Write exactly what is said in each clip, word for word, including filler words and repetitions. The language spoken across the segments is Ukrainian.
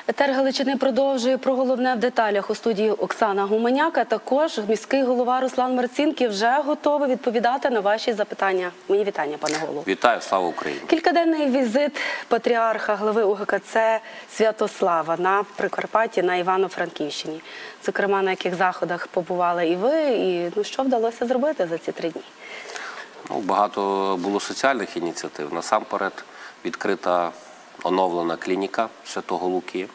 Етер Галичини продовжує про головне в деталях. У студії Оксана Гуменяк, а також міський голова Руслан Марцінків вже готовий відповідати на ваші запитання. Мої вітання, пане голово. Вітаю, слава Україні. Кількаденний візит патріарха глави У Ге Ка Це Святослава на Прикарпатті, на Івано-Франківщині. Зокрема, на яких заходах побували і ви, і ну, що вдалося зробити за ці три дні? Ну, багато було соціальних ініціатив. Насамперед відкрита оновлена клініка Святого Луки.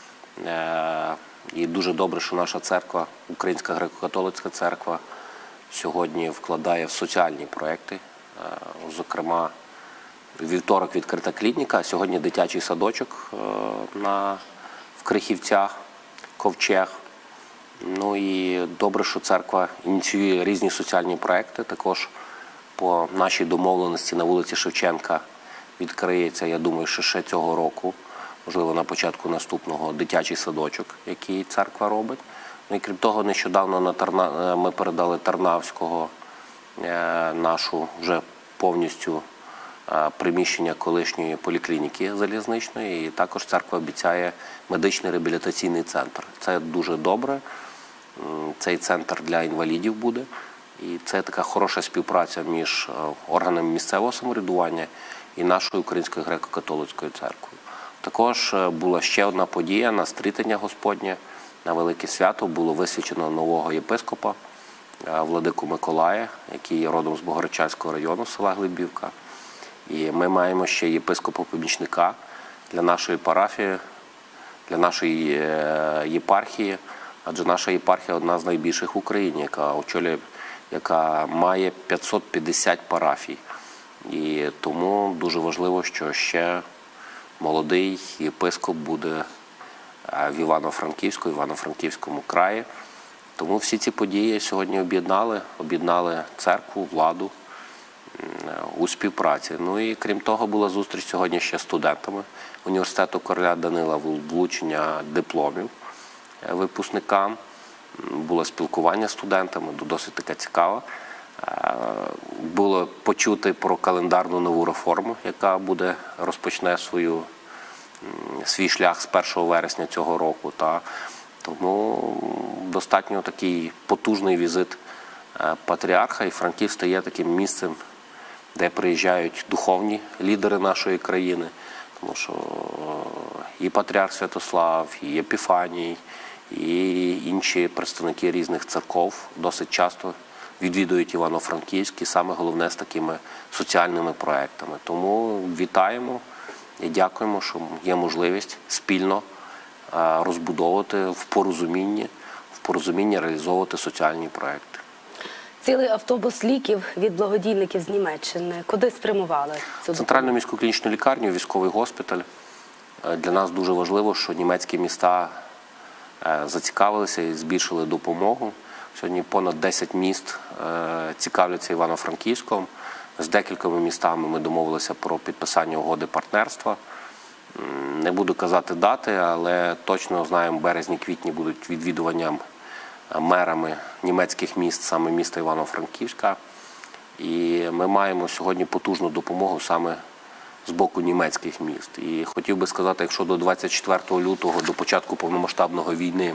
І дуже добре, що наша церква, Українська греко-католицька церква, сьогодні вкладає в соціальні проекти. Зокрема, в вівторок відкрита клініка, а сьогодні дитячий садочок на, в Крихівцях, Ковчег. Ну і добре, що церква ініціює різні соціальні проекти. Також по нашій домовленості на вулиці Шевченка відкриється, я думаю, що ще цього року, можливо, на початку наступного, дитячий садочок, який церква робить. Ну і крім того, нещодавно на Тарна... ми передали Тарнавського е, нашу вже повністю е, приміщення колишньої поліклініки залізничної. І також церква обіцяє медичний реабілітаційний центр. Це дуже добре. Цей центр для інвалідів буде. І це така хороша співпраця між органами місцевого самоврядування і нашою Українською греко-католицькою церквою. Також була ще одна подія на Стрітення Господнє, на Велике Свято було висвячено нового єпископа, владику Миколая, який є родом з Богородчанського району, села Глибівка. І ми маємо ще єпископа-помічника для нашої парафії, для нашої єпархії, адже наша єпархія одна з найбільших в Україні, яка очолює, яка має п'ятсот п'ятдесят парафій. І тому дуже важливо, що ще молодий єпископ буде в Івано-Франківську, Івано-Франківському краї. Тому всі ці події сьогодні об'єднали, об'єднали церкву, владу у співпраці. Ну і крім того, була зустріч сьогодні ще з студентами університету короля Данила, вручення дипломів випускникам. Було спілкування з студентами, досить така цікава. Було почути про календарну нову реформу, яка буде, розпочне свою, свій шлях з першого вересня цього року. Та, тому достатньо такий потужний візит патріарха, і Франківськ стає таким місцем, де приїжджають духовні лідери нашої країни, тому що і патріарх Святослав, і Епіфаній, і інші представники різних церков досить часто відвідують Івано-Франківськ, і саме головне з такими соціальними проектами. Тому вітаємо і дякуємо, що є можливість спільно розбудовувати в порозумінні, в порозумінні реалізовувати соціальні проекти. Цілий автобус ліків від благодійників з Німеччини. Куди спрямували цю Центральну міську клінічну лікарню, військовий госпіталь. Для нас дуже важливо, що німецькі міста зацікавилися і збільшили допомогу. Сьогодні понад десять міст цікавляться Івано-Франківськом. З декількома містами ми домовилися про підписання угоди партнерства. Не буду казати дати, але точно знаємо, в березні-квітні будуть відвідуванням мерами німецьких міст, саме міста Івано-Франківська. І ми маємо сьогодні потужну допомогу саме з боку німецьких міст. І хотів би сказати, якщо до двадцять четвертого лютого, до початку повномасштабної війни,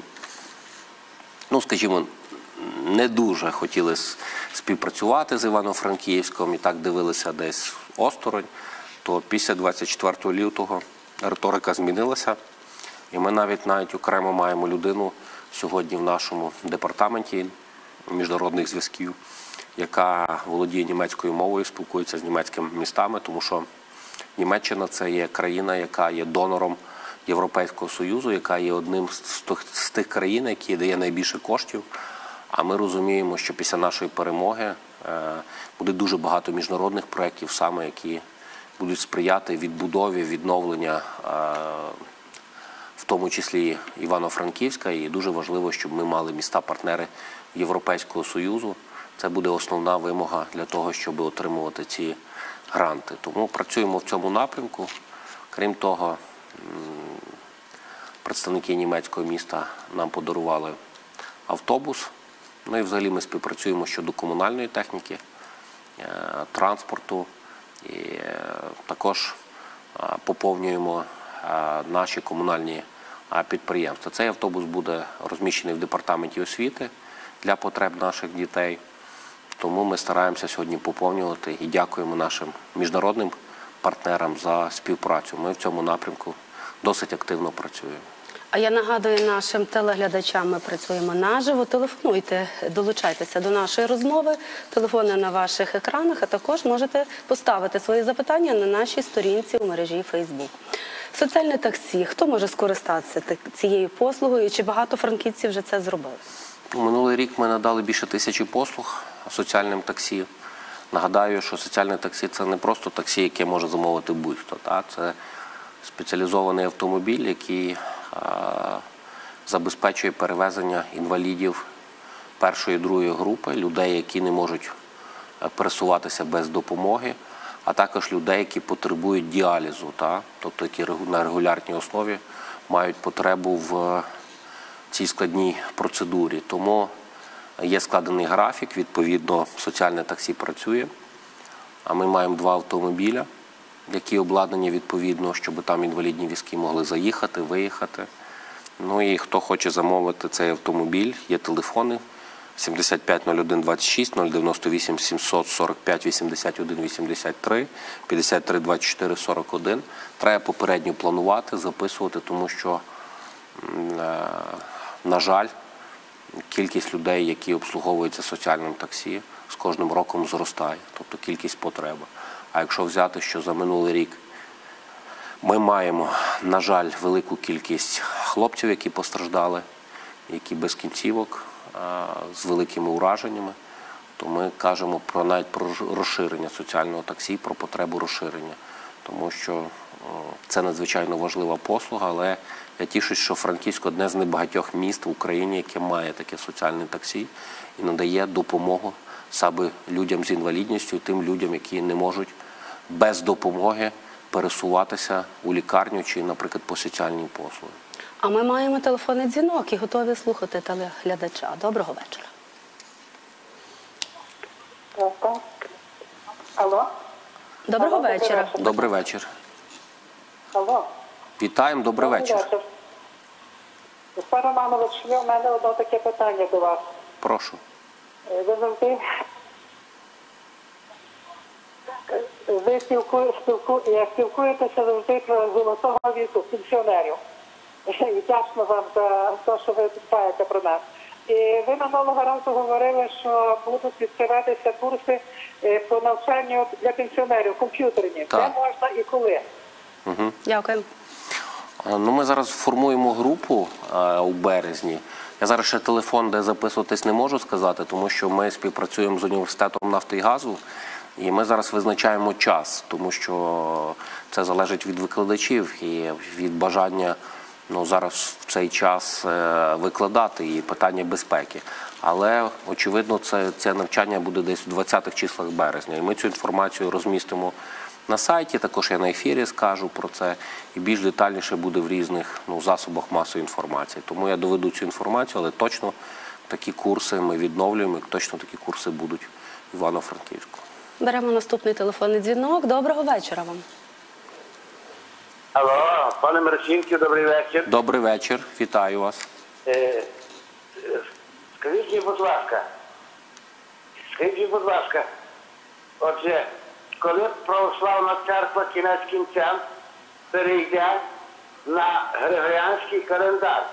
ну, скажімо, не дуже хотіли співпрацювати з Івано-Франківськом і так дивилися десь осторонь, то після двадцять четвертого лютого риторика змінилася. І ми навіть навіть окремо маємо людину сьогодні в нашому департаменті міжнародних зв'язків, яка володіє німецькою мовою, спілкується з німецькими містами, тому що Німеччина – це є країна, яка є донором Європейського Союзу, яка є одним з тих країн, які дає найбільше коштів. А ми розуміємо, що після нашої перемоги буде дуже багато міжнародних проєктів, саме які будуть сприяти відбудові, відновлення, в тому числі Івано-Франківська. І дуже важливо, щоб ми мали міста-партнери Європейського Союзу. Це буде основна вимога для того, щоб отримувати ці гранти. Тому працюємо в цьому напрямку. Крім того, представники німецького міста нам подарували автобус. Ну і взагалі ми співпрацюємо щодо комунальної техніки, транспорту. І також поповнюємо наші комунальні підприємства. Цей автобус буде розміщений в департаменті освіти для потреб наших дітей. Тому ми стараємося сьогодні поповнювати і дякуємо нашим міжнародним партнерам за співпрацю. Ми в цьому напрямку досить активно працюємо. А я нагадую нашим телеглядачам, ми працюємо наживо. Телефонуйте, долучайтеся до нашої розмови. Телефони на ваших екранах, а також можете поставити свої запитання на нашій сторінці у мережі Фейсбук. Соціальне таксі. Хто може скористатися цією послугою? Чи багато франківців вже це зробили? Минулий рік ми надали більше тисячі послуг соціальним таксі. Нагадаю, що соціальне таксі – це не просто таксі, яке може замовити будь-хто. Це спеціалізований автомобіль, який забезпечує перевезення інвалідів першої і другої групи, людей, які не можуть пересуватися без допомоги, а також людей, які потребують діалізу, тобто які на регулярній основі мають потребу в цій складній процедурі. Тому є складений графік, відповідно, соціальне таксі працює, а ми маємо два автомобіля, які обладнані відповідно, щоб там інвалідні візки могли заїхати, виїхати. Ну і хто хоче замовити цей автомобіль, є телефони сімдесят п'ять нуль один двадцять шість, нуль дев'яносто вісім сімсот сорок п'ять вісімдесят один вісімдесят три, п'ятдесят три двадцять чотири сорок один. Треба попередньо планувати, записувати, тому що, на жаль, кількість людей, які обслуговуються соціальним таксі, з кожним роком зростає, тобто кількість потреби. А якщо взяти, що за минулий рік ми маємо, на жаль, велику кількість хлопців, які постраждали, які без кінцівок, з великими ураженнями, то ми кажемо про навіть про розширення соціального таксі, про потребу розширення. Тому що це надзвичайно важлива послуга, але я тішусь, що Франківськ – одне з небагатьох міст в Україні, яке має таке соціальне таксі і надає допомогу саме людям з інвалідністю, тим людям, які не можуть без допомоги пересуватися у лікарню чи, наприклад, по соціальній послуги. А ми маємо телефонний дзвінок і готові слухати телеглядача. Доброго вечора. Алло. Доброго Алло, вечора. Добрий вечір. Алло. Вітаємо, добрий вечір. Руслан Романович, у мене одне таке питання до вас. Прошу. Ви завжди ви спілку, спілку, спілкуєтеся завжди про золотого віку, пенсіонерів. І вдячна вам за те, що ви дбаєте про нас. І ви минулого разу говорили, що будуть відкриватися курси по навчанню для пенсіонерів, комп'ютерні. Де можна і коли? Угу. Дякую. Ну, ми зараз формуємо групу а, у березні. Я зараз ще телефон, де записуватись, не можу сказати, тому що ми співпрацюємо з університетом нафти і газу, і ми зараз визначаємо час, тому що це залежить від викладачів і від бажання ну, зараз в цей час викладати і питання безпеки. Але, очевидно, це, це навчання буде десь у двадцятих числах березня. І ми цю інформацію розмістимо на сайті, також я на ефірі скажу про це, і більш детальніше буде в різних ну, засобах масової інформації. Тому я доведу цю інформацію, але точно такі курси ми відновлюємо, і точно такі курси будуть в Івано-Франківську. Беремо наступний телефонний дзвінок. Доброго вечора вам. Алло, пане Марчинський, добрий вечір. Добрий вечір, вітаю вас. Е, е, скажіть мені, будь ласка, скажіть мені, будь ласка, отже, коли православна церква кінець кінцем перейде на григоріанський календар?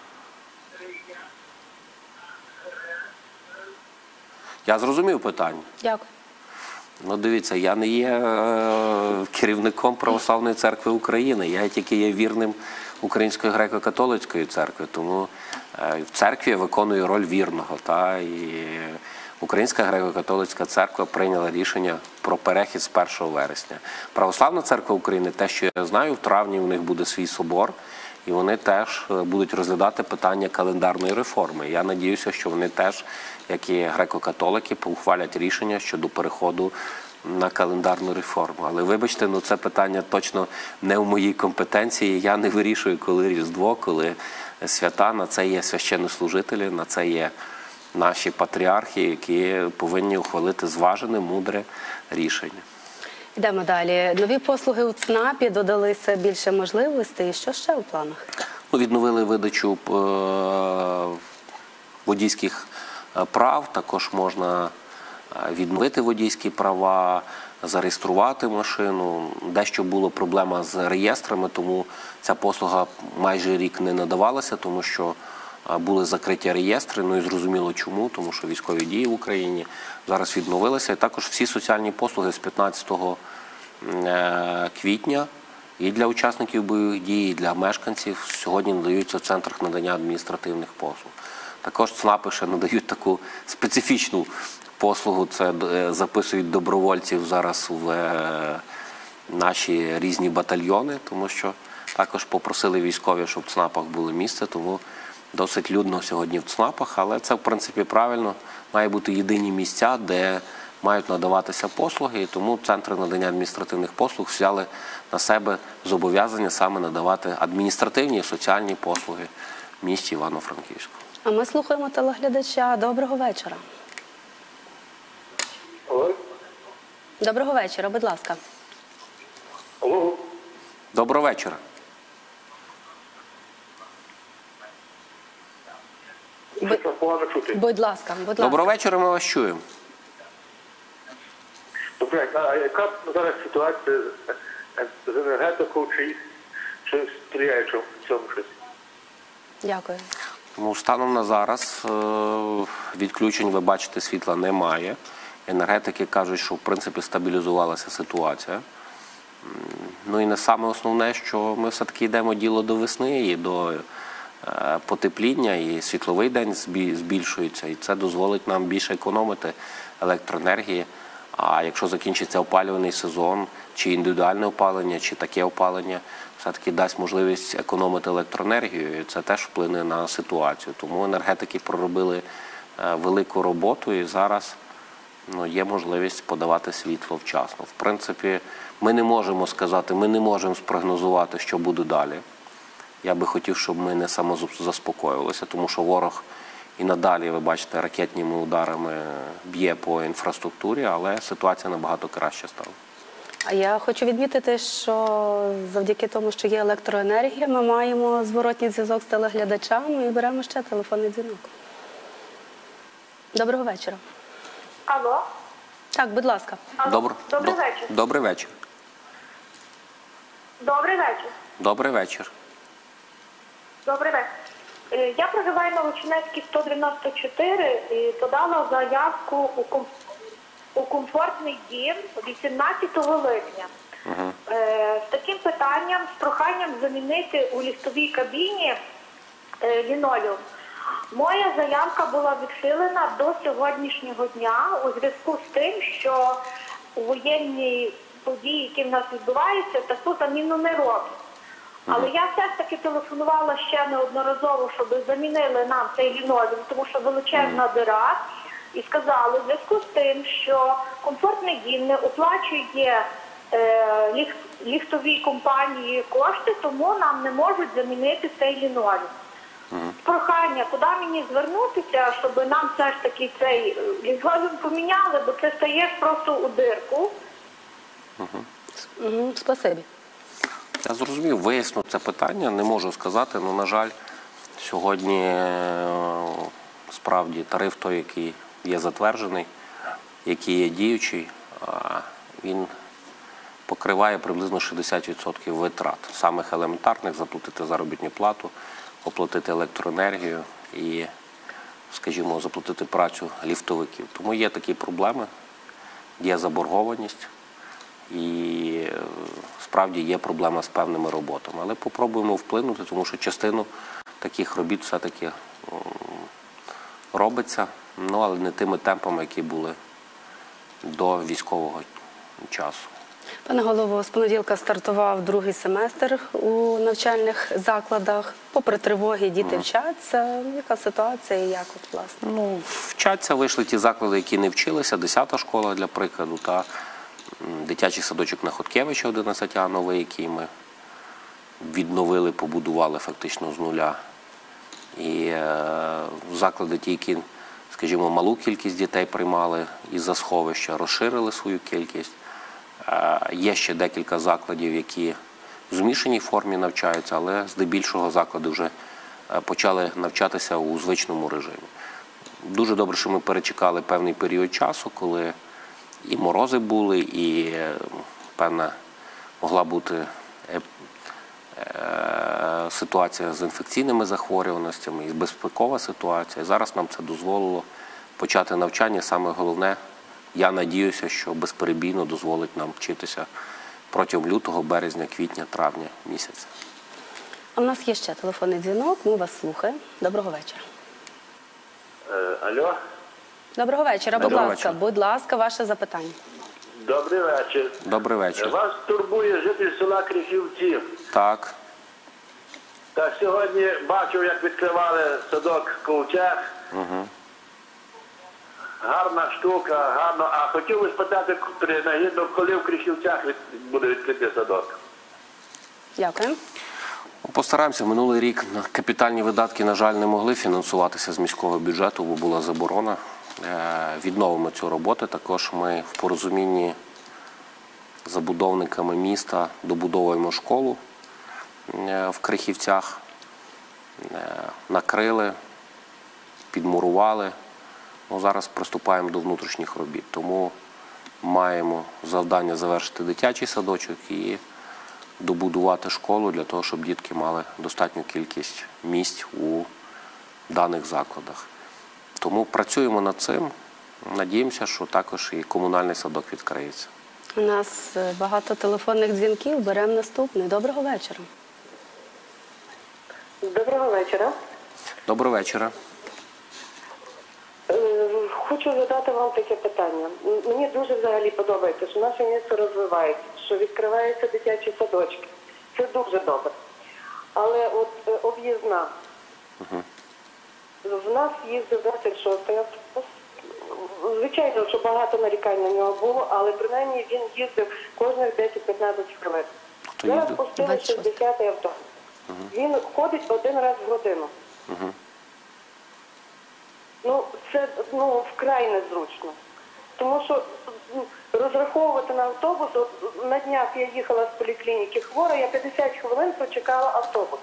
Я зрозумів питання. Дякую. Ну, дивіться, я не є е, керівником Православної церкви України, я тільки є вірним Української греко-католицької церкви, тому е, в церкві я виконую роль вірного. Та, і Українська греко-католицька церква прийняла рішення про перехід з першого вересня. Православна церква України, те, що я знаю, в травні у них буде свій собор, і вони теж будуть розглядати питання календарної реформи. Я надіюся, що вони теж, як і греко-католики, ухвалять рішення щодо переходу на календарну реформу. Але вибачте, ну це питання точно не в моїй компетенції. Я не вирішую, коли Різдво, коли свята. На це є священнослужителі, на це є наші патріархи, які повинні ухвалити зважене, мудре рішення. Йдемо далі. Нові послуги у ЦНАПі, додалися більше можливостей. Що ще у планах? Ну, відновили видачу е, водійських прав, також можна відновити водійські права, зареєструвати машину. Дещо була проблема з реєстрами, тому ця послуга майже рік не надавалася, тому що були закриті реєстри, ну і зрозуміло чому, тому що військові дії в Україні зараз відновилися. І також всі соціальні послуги з п'ятнадцятого квітня і для учасників бойових дій, і для мешканців сьогодні надаються в центрах надання адміністративних послуг. Також ЦНАПи ще надають таку специфічну послугу, це записують добровольців зараз в наші різні батальйони, тому що також попросили військові, щоб в ЦНАПах було місце, тому досить людно сьогодні в ЦНАПах, але це в принципі правильно, має бути єдині місця, де мають надаватися послуги, і тому центри надання адміністративних послуг взяли на себе зобов'язання саме надавати адміністративні і соціальні послуги в місті Івано-Франківську. А ми слухаємо телеглядача. Доброго вечора. Алло? Доброго вечора, будь ласка. Алло? Доброго вечора. Бу- Що погано чути? Будь ласка, будь ласка. Доброго вечора, ми вас чуємо. Добре, а яка зараз ситуація з енергетикою, чи, чи сприяючи в цьому щось? Дякую. Ну, станом на зараз е, відключень, ви бачите, світла немає. Енергетики кажуть, що в принципі стабілізувалася ситуація. М, Ну і не саме основне, що ми все-таки йдемо діло до весни і до е, потепління, і світловий день збі- збільшується, і це дозволить нам більше економити електроенергії. А якщо закінчиться опалювальний сезон, чи індивідуальне опалення, чи таке опалення, все-таки дасть можливість економити електроенергію, і це теж вплине на ситуацію. Тому енергетики проробили е, велику роботу, і зараз ну, є можливість подавати світло вчасно. В принципі, ми не можемо сказати, ми не можемо спрогнозувати, що буде далі. Я би хотів, щоб ми не самозаспокоювалися, тому що ворог і надалі, ви бачите, ракетними ударами б'є по інфраструктурі, але ситуація набагато краще стала. А я хочу відмітити, що завдяки тому, що є електроенергія, ми маємо зворотній зв'язок з телеглядачами і беремо ще телефонний дзвінок. Доброго вечора. Алло. Так, будь ласка. Алло. Добр... Добрий Доб- вечір. Добрий вечір. Добрий вечір. Добрий вечір. Добрий вечір. Е, Я проживаю на Лучинецькій сто дев'яносто чотири і подала заявку у, ком... у комфортний дім вісімнадцятого липня. Угу. Е, З таким питанням, з проханням замінити у ліфтовій кабіні е, лінолеум. Моя заявка була відхилена до сьогоднішнього дня у зв'язку з тим, що у воєнні події, які в нас відбуваються, таку заміну не роблять. Але я все ж таки телефонувала ще неодноразово, щоб замінили нам цей лінолеум, тому що величезна дира. І сказали, у зв'язку з тим, що комфортний дім не оплачує е, ліф, ліфтовій компанії кошти, тому нам не можуть замінити цей лінолеум. Прохання, куди мені звернутися, щоб нам все ж таки цей лінолеум поміняли, бо це стаєш просто у дирку. Угу, спасибі. Я зрозумів, виясню це питання, не можу сказати, але, на жаль, сьогодні е, справді тариф той, який є затверджений, який є діючий, він покриває приблизно шістдесят відсотків витрат, самих елементарних, заплатити заробітну плату, оплатити електроенергію і, скажімо, заплатити працю ліфтовиків. Тому є такі проблеми, є заборгованість і справді є проблема з певними роботами. Але попробуємо вплинути, тому що частину таких робіт все-таки робиться, ну, але не тими темпами, які були до військового часу. Пане голово, з понеділка стартував другий семестр у навчальних закладах. Попри тривоги, діти вчаться. Яка ситуація і як, от, власне? Ну, вчаться, вийшли ті заклади, які не вчилися. Десята школа, для прикладу, та дитячий садочок на Хоткевича, одинадцять А, новий, який ми відновили, побудували фактично з нуля. І е, заклади ті, які, скажімо, малу кількість дітей приймали із-за сховища, розширили свою кількість. Е, є ще декілька закладів, які в змішаній формі навчаються, але здебільшого заклади вже почали навчатися у звичному режимі. Дуже добре, що ми перечекали певний період часу, коли і морози були, і певна могла бути ситуація з інфекційними захворюваностями, і безпекова ситуація. Зараз нам це дозволило почати навчання. Саме головне, я надіюся, що безперебійно дозволить нам вчитися протягом лютого, березня, квітня, травня місяця. А в нас є ще телефонний дзвінок, ми вас слухаємо. Доброго вечора. Е, алло? Доброго вечора, будь Доброго ласка, вечора. будь ласка, ваше запитання. Добрий вечір. Добрий вечір. Вас турбує житель села Крихівці. Так. Та сьогодні бачив, як відкривали садок Ковчег. Угу. Гарна штука, гарно. А хотів би спитати, принагідно, коли в Крихівцях від... буде відкритий садок? Дякую. Постараємося. Минулий рік капітальні видатки, на жаль, не могли фінансуватися з міського бюджету, бо була заборона. Відновимо цю роботу. Також ми в порозумінні з забудовниками міста добудовуємо школу в Крихівцях. Накрили, підмурували. Ну, зараз приступаємо до внутрішніх робіт. Тому маємо завдання завершити дитячий садочок і добудувати школу для того, щоб дітки мали достатню кількість місць у даних закладах. Тому працюємо над цим. Надіємося, що також і комунальний садок відкриється. У нас багато телефонних дзвінків. Беремо наступний. Доброго вечора. Доброго вечора. Доброго вечора. Е, Хочу задати вам таке питання. М- Мені дуже взагалі подобається, що наше місто розвивається, що відкриваються дитячі садочки. Це дуже добре. Але от е, об'їзна. В нас їздив двадцять шостий автобус. Звичайно, що багато нарікань на нього було, але принаймні він їздив кожних десять-п'ятнадцять хвилин. Хто Зараз їздив? пустили двадцять шостий. шістдесятий автобус. Він ходить один раз в годину. Ну, це ну, вкрай незручно. Тому що ну, розраховувати на автобус, от, на днях я їхала з поліклініки хвора, я п'ятдесят хвилин прочекала автобус.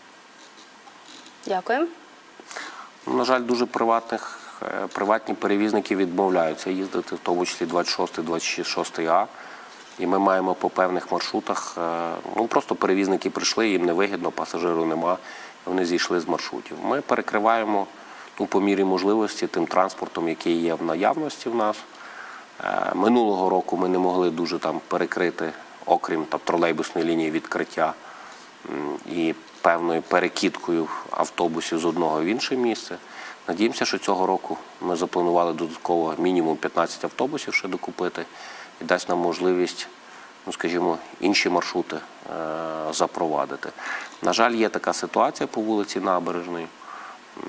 Дякую. На жаль, дуже приватних, е, приватні перевізники відмовляються їздити, в тому числі двадцять шостий, двадцять шостий А. І ми маємо по певних маршрутах, е, ну просто перевізники прийшли, їм невигідно, пасажиру нема, і вони зійшли з маршрутів. Ми перекриваємо ну, по мірі можливості тим транспортом, який є в наявності в нас. Е, Минулого року ми не могли дуже там перекрити, окрім там, тролейбусної лінії відкриття м, і певною перекидкою автобусів з одного в інше місце. Надіємося, що цього року ми запланували додатково мінімум п'ятнадцять автобусів ще докупити і дасть нам можливість, ну, скажімо, інші маршрути е, запровадити. На жаль, є така ситуація по вулиці Набережної, м,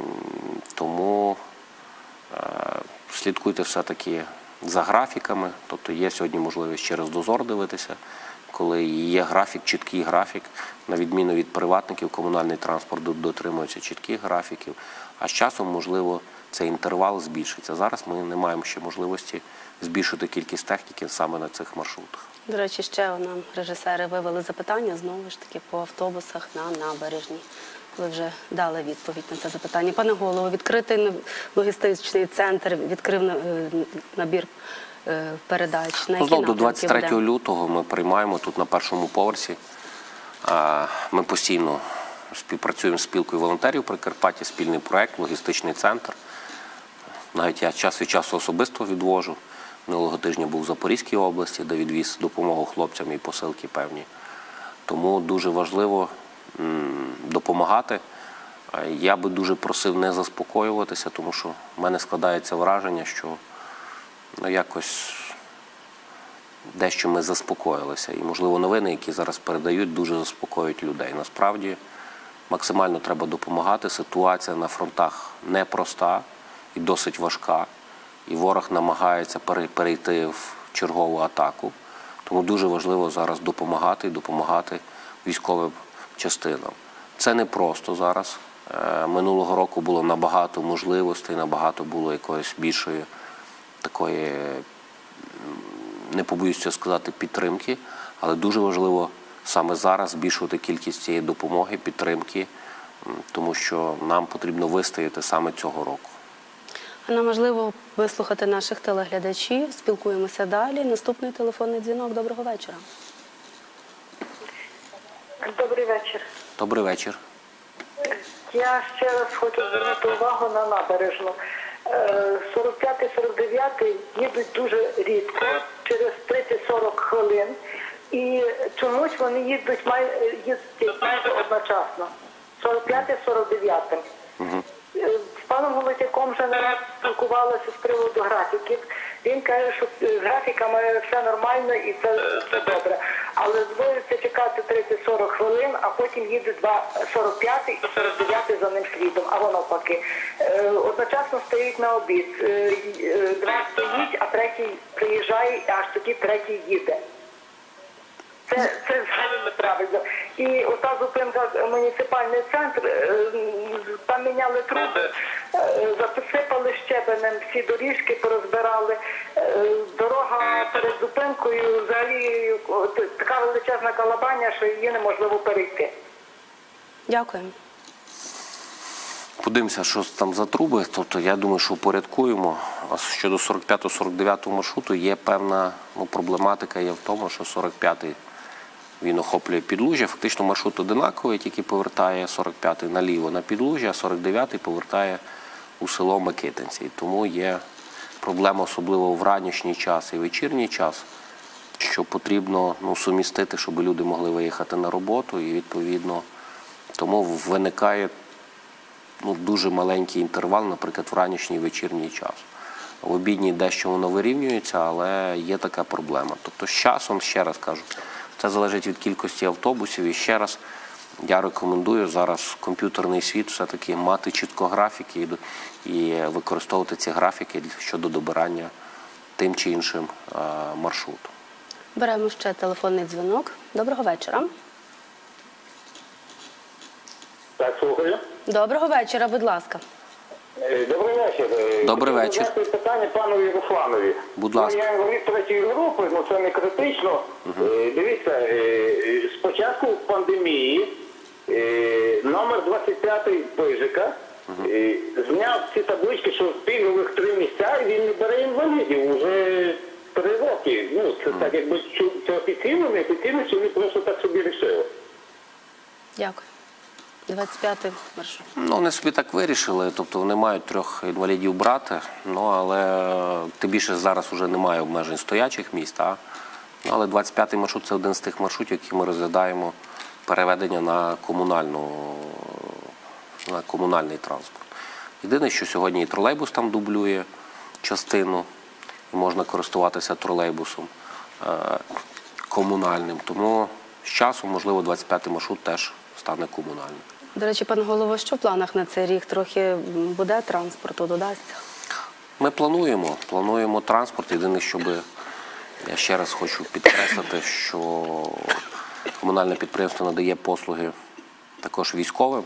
тому е, слідкуйте все-таки за графіками, тобто є сьогодні можливість через дозор дивитися, коли є графік, чіткий графік, на відміну від приватників, комунальний транспорт дотримується чітких графіків, а з часом, можливо, цей інтервал збільшиться. Зараз ми не маємо ще можливості збільшити кількість техніки саме на цих маршрутах. До речі, ще нам режисери вивели запитання, знову ж таки, по автобусах на набережній. Ви вже дали відповідь на це запитання. Пане голово, відкритий логістичний центр відкрив е, набір е, передач. На які Знову до напрямки двадцять третього веде? лютого ми приймаємо тут на першому поверсі. А, Ми постійно співпрацюємо з спілкою волонтерів Прикарпаття, спільний проект, логістичний центр. Навіть я час від часу особисто відвожу. Минулого тижня був в Запорізькій області, де відвіз допомогу хлопцям і посилки певні. Тому дуже важливо м, допомагати. Я би дуже просив не заспокоюватися, тому що в мене складається враження, що ну, якось дещо ми заспокоїлися. І, можливо, новини, які зараз передають, дуже заспокоюють людей. Насправді, максимально треба допомагати. Ситуація на фронтах непроста і досить важка. І ворог намагається перейти в чергову атаку. Тому дуже важливо зараз допомагати і допомагати військовим частинам. Це не просто зараз. Минулого року було набагато можливостей, набагато було якоїсь більшої такої, не побоюся сказати, підтримки. Але дуже важливо саме зараз збільшувати кількість цієї допомоги, підтримки, тому що нам потрібно вистояти саме цього року. А нам важливо вислухати наших телеглядачів. Спілкуємося далі. Наступний телефонний дзвінок. Доброго вечора. Добрий вечір. Добрий вечір. Я ще раз хочу звернути увагу на набережну. сорок п'ятий сорок дев'ятий їдуть дуже рідко, через тридцять-сорок хвилин. І чомусь вони їдуть май, їздять майже одночасно. сорок п'ятий сорок дев'ятий. Угу. З паном Волотяком вже не раз спілкувалася з приводу графіків. Він каже, що з графіками все нормально і це, це добре. Але доводиться чекати тридцять-сорок хвилин, а потім їде сорок п'ятий і сорок дев'ятий за ним слідом, або навпаки. Одночасно стоїть на обід. Два стоїть, а третій приїжджає, аж тоді третій їде. Це, це взагалі неправильно. І ота зупинка, муніципальний центр, там міняли труби, засипали щебенем, всі доріжки порозбирали. Дорога перед зупинкою, взагалі така величезна калабаня, що її неможливо перейти. Дякуємо. Подивимося, що там за труби. Тобто, я думаю, що упорядкуємо. А щодо сорок п'ятого сорок дев'ятого маршруту є певна ну, проблематика є в тому, що сорок п'ятий він охоплює Підлужжя. Фактично маршрут одинаковий, тільки повертає сорок п'ятий наліво на Підлужжя, а сорок дев'ятий повертає у село Микитинці. І тому є проблема, особливо в ранішній час і вечірній час, що потрібно ну, сумістити, щоб люди могли виїхати на роботу. І відповідно тому виникає ну, дуже маленький інтервал, наприклад, в ранішній і вечірній час. В обідній дещо воно вирівнюється, але є така проблема. Тобто з часом, ще раз кажу, це залежить від кількості автобусів. І ще раз я рекомендую зараз комп'ютерний світ все-таки мати чітко графіки і використовувати ці графіки щодо добирання тим чи іншим маршрутом. Беремо ще телефонний дзвінок. Доброго вечора. Так, слухаю. Доброго вечора, будь ласка. Добрий вечір. Добрий вечір. Задати питання панові Русланові. Будь ласка. Ну, я інвалід третьої групи, ну це не критично. Угу. Дивіться, спочатку пандемії номер двадцять п'ятий Пижика угу. зняв ці таблички, що в пільгових три місця, і він не бере інвалідів уже три роки. Ну, це угу. так, якби це офіційно, не офіційно, чи вони просто так собі рішили. Дякую. двадцять п'ятий маршрут. Ну, вони собі так вирішили, тобто вони мають трьох інвалідів брати, ну, але тим більше зараз вже немає обмежень стоячих місць, а? Ну, але двадцять п'ятий маршрут – це один з тих маршрутів, які ми розглядаємо переведення на, комунальну, на комунальний транспорт. Єдине, що сьогодні і тролейбус там дублює частину, і можна користуватися тролейбусом е, комунальним, тому з часом, можливо, двадцять п'ятий маршрут теж стане комунальним. До речі, пане голово, що в планах на цей рік? Трохи буде транспорту, додасться? Ми плануємо, плануємо транспорт. Єдине, щоб я ще раз хочу підкреслити, що комунальне підприємство надає послуги також військовим,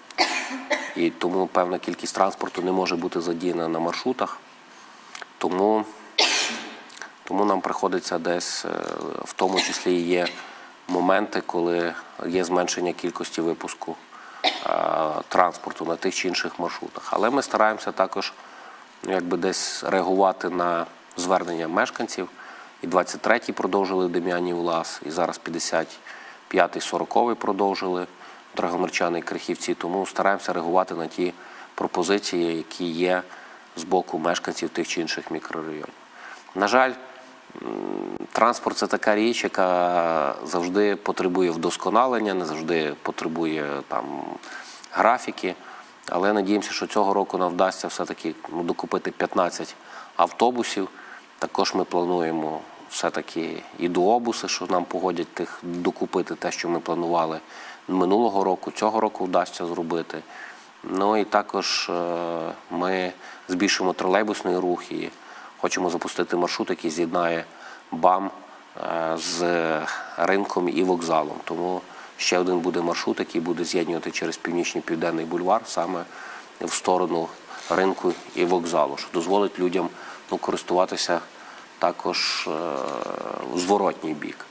і тому певна кількість транспорту не може бути задіяна на маршрутах. Тому, тому нам приходиться десь, в тому числі є моменти, коли є зменшення кількості випуску транспорту на тих чи інших маршрутах. Але ми стараємося також якби десь реагувати на звернення мешканців. І двадцять третій продовжили в Дем'янів Лаз, і зараз п'ятдесят п'ятий сороковий продовжили Драгомирчани і Крихівці. Тому стараємося реагувати на ті пропозиції, які є з боку мешканців тих чи інших мікрорайонів. На жаль, транспорт – це така річ, яка завжди потребує вдосконалення, не завжди потребує там графіки. Але надіємося, що цього року нам вдасться все-таки ну, докупити п'ятнадцять автобусів. Також ми плануємо все-таки і дуобуси, що нам погодять тих, докупити те, що ми планували минулого року. Цього року вдасться зробити. Ну і також ми збільшимо тролейбусний рух і хочемо запустити маршрут, який з'єднає БАМ з ринком і вокзалом. Тому ще один буде маршрут, який буде з'єднувати через Північний Південний бульвар саме в сторону ринку і вокзалу, що дозволить людям ну, користуватися також е, в зворотній бік.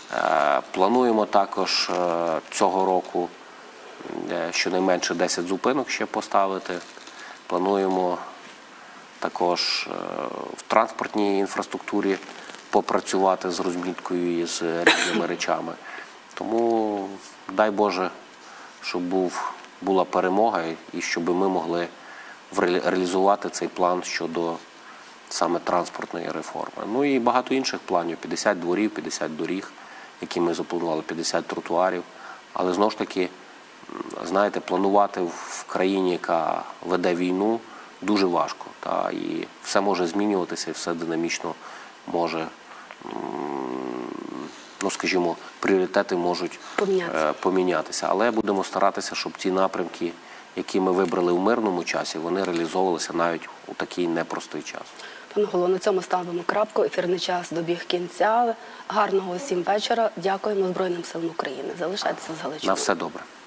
Е, Плануємо також е, цього року е, щонайменше десять зупинок ще поставити. Плануємо також е, в транспортній інфраструктурі попрацювати з розміткою і з різними речами. Тому дай Боже, щоб був, була перемога і щоб ми могли вре- реалізувати цей план щодо саме транспортної реформи. Ну і багато інших планів. п'ятдесят дворів, п'ятдесят доріг, які ми запланували, п'ятдесят тротуарів. Але знову ж таки, знаєте, планувати в країні, яка веде війну, дуже важко. Та, і все може змінюватися, і все динамічно може, м, ну скажімо, пріоритети можуть Помінятися. е, помінятися. Але будемо старатися, щоб ті напрямки, які ми вибрали в мирному часі, вони реалізовувалися навіть у такий непростий час. Пане голово, на цьому ставимо крапку. Ефірний час добіг кінця. Гарного усім вечора. Дякуємо Збройним силам України. Залишайтеся з Галичиною. На все добре.